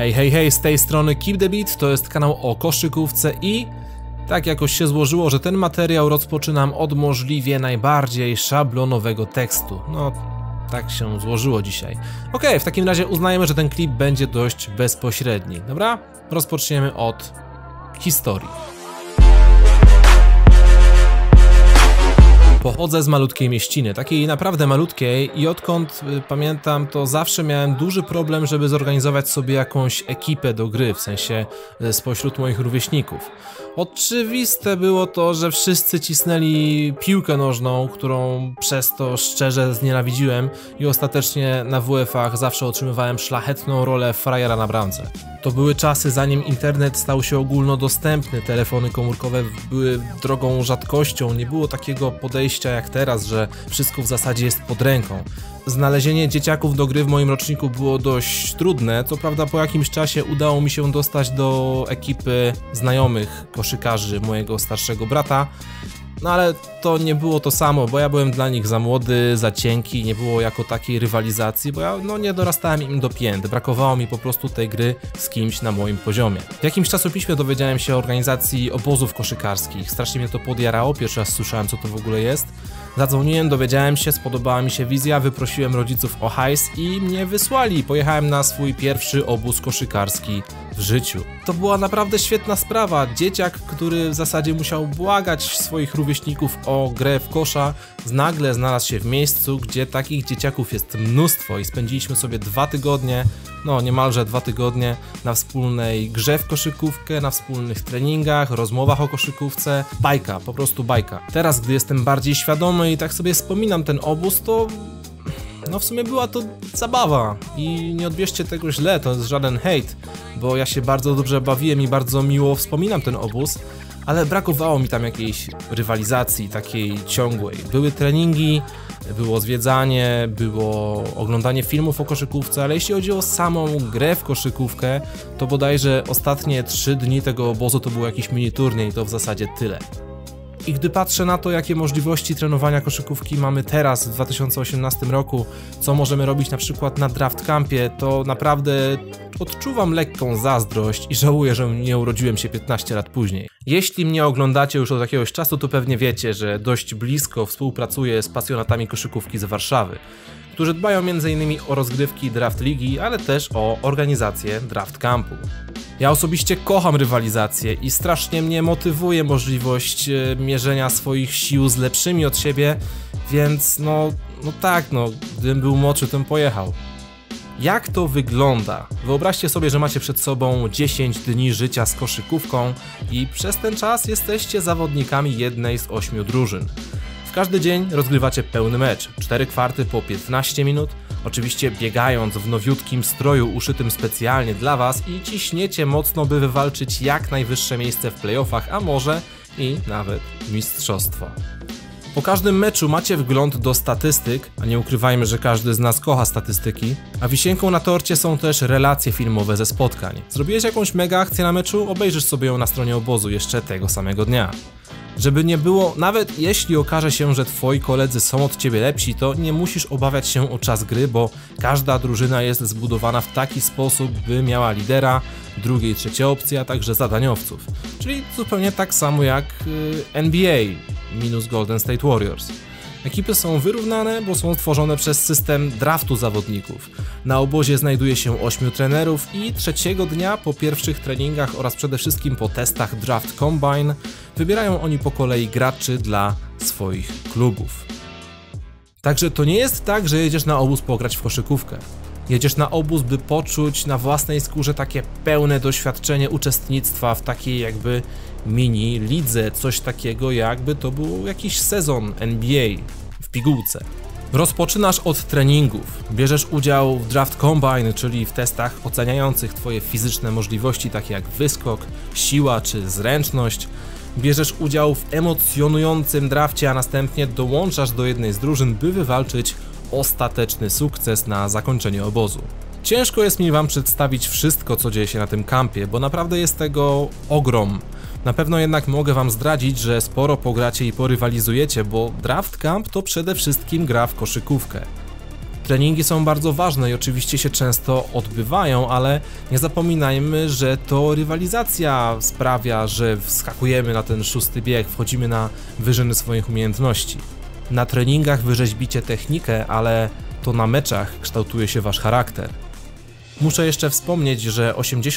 Hej, hej, hej, z tej strony Keep the Beat, to jest kanał o koszykówce i tak jakoś się złożyło, że ten materiał rozpoczynam od możliwie najbardziej szablonowego tekstu. No, tak się złożyło dzisiaj. Okej, w takim razie uznajemy, że ten klip będzie dość bezpośredni, dobra? Rozpoczniemy od historii. Pochodzę z malutkiej mieściny, takiej naprawdę malutkiej i odkąd pamiętam, to zawsze miałem duży problem, żeby zorganizować sobie jakąś ekipę do gry, w sensie spośród moich rówieśników. Oczywiste było to, że wszyscy cisnęli piłkę nożną, którą przez to szczerze znienawidziłem i ostatecznie na WF-ach zawsze otrzymywałem szlachetną rolę frajera na bramce. To były czasy, zanim internet stał się ogólnodostępny, telefony komórkowe były drogą rzadkością, nie było takiego podejścia jak teraz, że wszystko w zasadzie jest pod ręką. Znalezienie dzieciaków do gry w moim roczniku było dość trudne, co prawda po jakimś czasie udało mi się dostać do ekipy znajomych koszykarzy mojego starszego brata, no ale to nie było to samo, bo ja byłem dla nich za młody, za cienki, nie było jako takiej rywalizacji, bo ja nie dorastałem im do pięt, brakowało mi po prostu tej gry z kimś na moim poziomie. W jakimś czasopiśmie dowiedziałem się o organizacji obozów koszykarskich, strasznie mnie to podjarało, pierwszy raz słyszałem, co to w ogóle jest. Zadzwoniłem, dowiedziałem się, spodobała mi się wizja, wyprosiłem rodziców o hajs i mnie wysłali. Pojechałem na swój pierwszy obóz koszykarski w życiu. To była naprawdę świetna sprawa. Dzieciak, który w zasadzie musiał błagać swoich rówieśników o grę w kosza, nagle znalazł się w miejscu, gdzie takich dzieciaków jest mnóstwo i spędziliśmy sobie 2 tygodnie, no niemalże 2 tygodnie na wspólnej grze w koszykówkę, na wspólnych treningach, rozmowach o koszykówce. Bajka, po prostu bajka. Teraz, gdy jestem bardziej świadomy i tak sobie wspominam ten obóz, to no w sumie była to zabawa i nie odbierzcie tego źle, to jest żaden hejt, bo ja się bardzo dobrze bawiłem i bardzo miło wspominam ten obóz, ale brakowało mi tam jakiejś rywalizacji takiej ciągłej. Były treningi, było zwiedzanie, było oglądanie filmów o koszykówce, ale jeśli chodzi o samą grę w koszykówkę, to bodajże ostatnie 3 dni tego obozu to był jakiś mini turniej i to w zasadzie tyle. I gdy patrzę na to, jakie możliwości trenowania koszykówki mamy teraz w 2018 roku, co możemy robić na przykład na draft campie, to naprawdę odczuwam lekką zazdrość i żałuję, że nie urodziłem się 15 lat później. Jeśli mnie oglądacie już od jakiegoś czasu, to pewnie wiecie, że dość blisko współpracuję z pasjonatami koszykówki z Warszawy, którzy dbają m.in. o rozgrywki draft ligi, ale też o organizację draft campu. Ja osobiście kocham rywalizację i strasznie mnie motywuje możliwość mierzenia swoich sił z lepszymi od siebie, więc no gdybym był młodszy, to bym pojechał. Jak to wygląda? Wyobraźcie sobie, że macie przed sobą 10 dni życia z koszykówką i przez ten czas jesteście zawodnikami jednej z 8 drużyn. W każdy dzień rozgrywacie pełny mecz, 4 kwarty po 15 minut, oczywiście biegając w nowiutkim stroju uszytym specjalnie dla was i ciśniecie mocno, by wywalczyć jak najwyższe miejsce w playoffach, a może i nawet mistrzostwo. Po każdym meczu macie wgląd do statystyk, a nie ukrywajmy, że każdy z nas kocha statystyki, a wisienką na torcie są też relacje filmowe ze spotkań. Zrobiłeś jakąś mega akcję na meczu? Obejrzysz sobie ją na stronie obozu jeszcze tego samego dnia. Żeby nie było, nawet jeśli okaże się, że twoi koledzy są od ciebie lepsi, to nie musisz obawiać się o czas gry, bo każda drużyna jest zbudowana w taki sposób, by miała lidera, drugie i trzecie opcje, a także zadaniowców. Czyli zupełnie tak samo jak NBA minus Golden State Warriors. Ekipy są wyrównane, bo są stworzone przez system draftu zawodników. Na obozie znajduje się 8 trenerów i trzeciego dnia po pierwszych treningach oraz przede wszystkim po testach Draft Combine wybierają oni po kolei graczy dla swoich klubów. Także to nie jest tak, że jedziesz na obóz pograć w koszykówkę. Jedziesz na obóz, by poczuć na własnej skórze takie pełne doświadczenie uczestnictwa w takiej jakby mini lidze, coś takiego jakby to był jakiś sezon NBA w pigułce. Rozpoczynasz od treningów, bierzesz udział w Draft Combine, czyli w testach oceniających twoje fizyczne możliwości, takie jak wyskok, siła czy zręczność. Bierzesz udział w emocjonującym drafcie, a następnie dołączasz do jednej z drużyn, by wywalczyć ostateczny sukces na zakończenie obozu. Ciężko jest mi wam przedstawić wszystko, co dzieje się na tym kampie, bo naprawdę jest tego ogrom. Na pewno jednak mogę wam zdradzić, że sporo pogracie i porywalizujecie, bo Draft Camp to przede wszystkim gra w koszykówkę. Treningi są bardzo ważne i oczywiście się często odbywają, ale nie zapominajmy, że to rywalizacja sprawia, że wskakujemy na ten 6. bieg, wchodzimy na wyżyny swoich umiejętności. Na treningach wyrzeźbicie technikę, ale to na meczach kształtuje się wasz charakter. Muszę jeszcze wspomnieć, że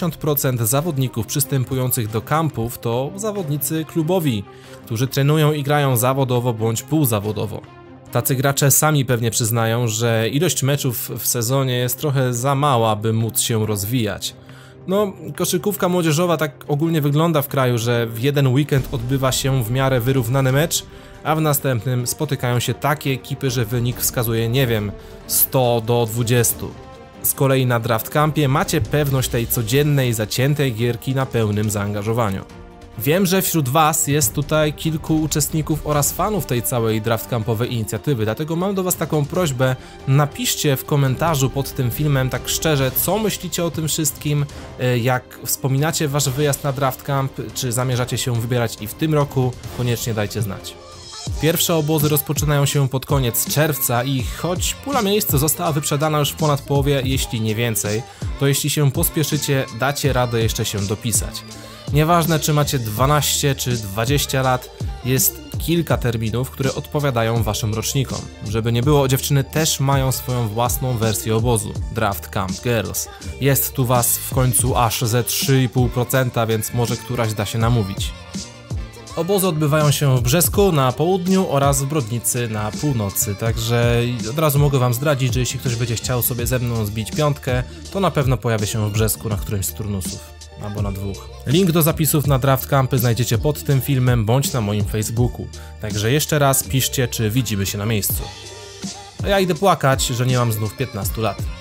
80% zawodników przystępujących do kampów to zawodnicy klubowi, którzy trenują i grają zawodowo bądź półzawodowo. Tacy gracze sami pewnie przyznają, że ilość meczów w sezonie jest trochę za mała, by móc się rozwijać. No, koszykówka młodzieżowa tak ogólnie wygląda w kraju, że w jeden weekend odbywa się w miarę wyrównany mecz, a w następnym spotykają się takie ekipy, że wynik wskazuje, nie wiem, 100 do 20. Z kolei na Draft Campie macie pewność tej codziennej, zaciętej gierki na pełnym zaangażowaniu. Wiem, że wśród was jest tutaj kilku uczestników oraz fanów tej całej Draft Campowej inicjatywy, dlatego mam do was taką prośbę, napiszcie w komentarzu pod tym filmem tak szczerze, co myślicie o tym wszystkim, jak wspominacie wasz wyjazd na Draft Camp, czy zamierzacie się wybierać i w tym roku, koniecznie dajcie znać. Pierwsze obozy rozpoczynają się pod koniec czerwca i choć pula miejsc została wyprzedana już w ponad połowie, jeśli nie więcej, to jeśli się pospieszycie, dacie radę jeszcze się dopisać. Nieważne, czy macie 12 czy 20 lat, jest kilka terminów, które odpowiadają waszym rocznikom. Żeby nie było, dziewczyny też mają swoją własną wersję obozu, Draft Camp Girls. Jest tu was w końcu aż ze 3,5%, więc może któraś da się namówić. Obozy odbywają się w Brzesku na południu oraz w Brodnicy na północy, także od razu mogę wam zdradzić, że jeśli ktoś będzie chciał sobie ze mną zbić piątkę, to na pewno pojawię się w Brzesku na którymś z turnusów, albo na 2. Link do zapisów na Draft Campy znajdziecie pod tym filmem bądź na moim Facebooku, także jeszcze raz piszcie, czy widzimy się na miejscu. A ja idę płakać, że nie mam znów 15 lat.